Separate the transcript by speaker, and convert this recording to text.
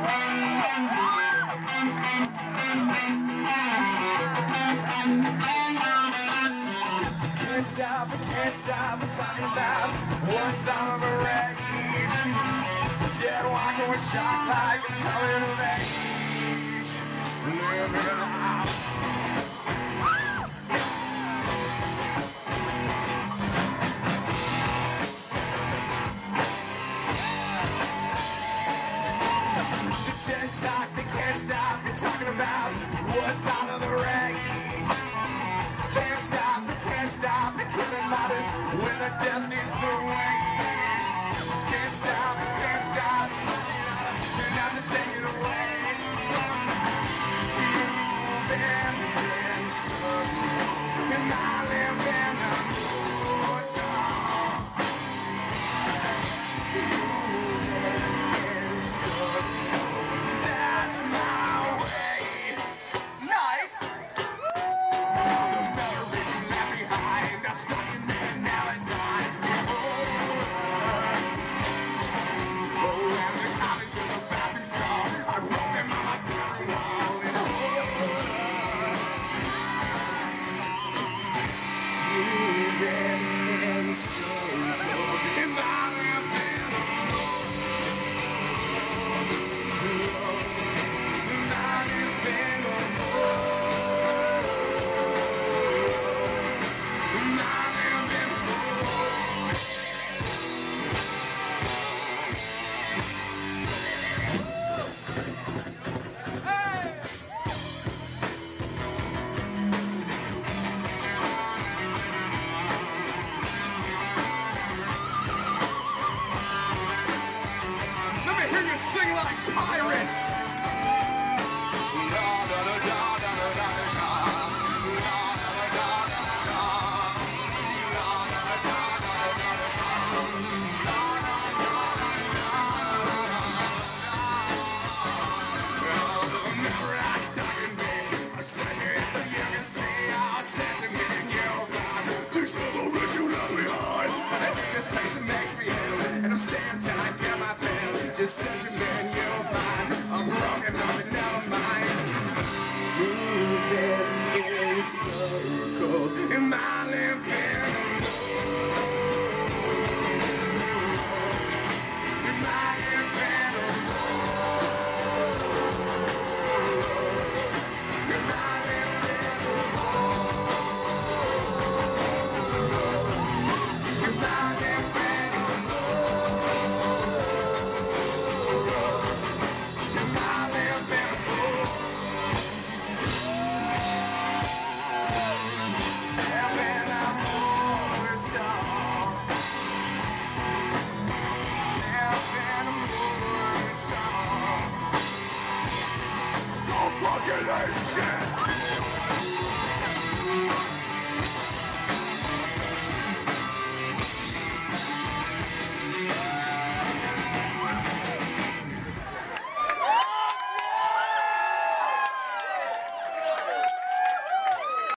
Speaker 1: Can't stop talking about one song of a rage. Dead walking with shock like it's coming of age. Living out. They can't stop talking about what's out of the rage. Can't stop the killing mothers when the death is the way. Can't stop, you're not to take it away. Moving in circles, and I live in a mortal. Moving in circles, that's my way. Nice! Decision, then you'll find I'm wrong and never mind. Moving in circles, am I living? Am I living? Am I living? Am I living? Population!